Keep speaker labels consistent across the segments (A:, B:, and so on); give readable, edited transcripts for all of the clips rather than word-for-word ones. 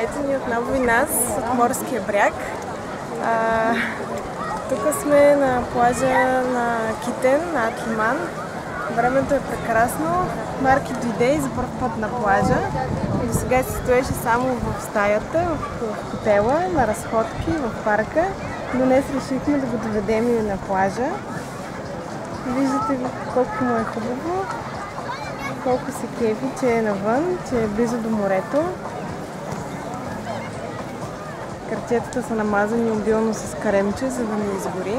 A: Ето ни отново и нас от морския бряг. Тук сме на плажа на Китен, на Атлиман. Времето е прекрасно. Марки дойде и за първ път на плажа. До сега се стоеше само в стаята, в хотела, на разходки, в парка. Но днес решихме да го доведем и на плажа. Виждате колко му е хубаво, колко се кефи, че е навън, че е близо до морето. Картетата са намазани обилно с каремче, за да не изгори.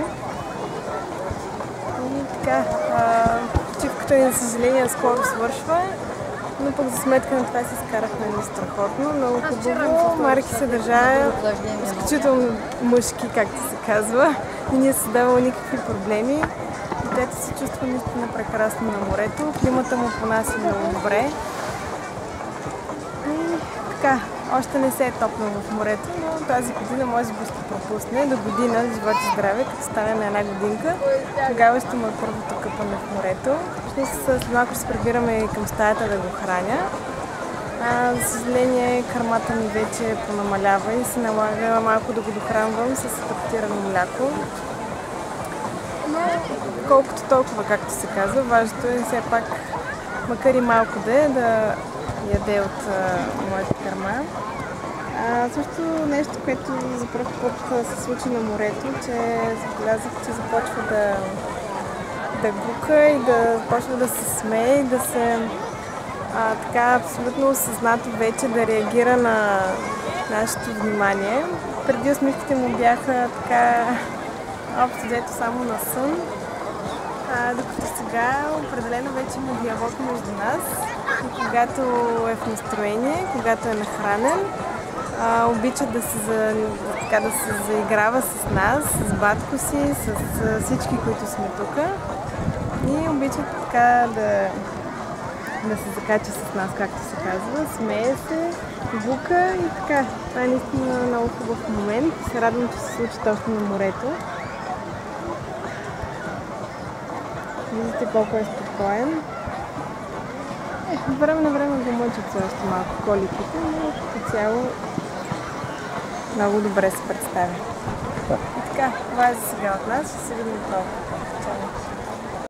A: И така, почивката ни, за съжаление, скоро свършва, но пък за сметка на това си изкарахме едно страхотно, много хубаво. Марки се държа изключително мъжки, както се казва, и не е създавало никакви проблеми. Детето се чувства наистина прекрасно на морето, климата му понася много добре. И така, още не се е топнал в морето, но тази година може би ще пропусне. До година, живот и здраве, като стане на една годинка, тогава ще му е първото къпане в морето. След малко ще се прибираме към стаята да го храня. За съжаление, кърмата ми вече понамалява и се налага малко да го дохранвам с адаптирано мляко. Но колкото толкова, както се казва, важното е все пак, макар и малко да яде от моята кърма. Също нещо, което за първ път се случи на морето, че забелязах, че започва да гука и да започва да се смее и да се така абсолютно осъзнато вече да реагира на нашето внимание. Преди усмивките му бяха така общо взето само на сън, докато сега определено вече има диалог между нас. И когато е в настроение, когато е нахранен, обича да се заиграва с нас, с батко си, с всички, които сме тук. И обича така да се закача с нас, както се казва. Смее се, бука и така. Това е наистина много хубав момент. Се радвам, че се случи точно на морето. Виждате колко е спокоен. От време на време го мъчат все още малко коликите, но като цяло много добре се представя. И така, това е за сега от нас. Ще се видим отново. Чао!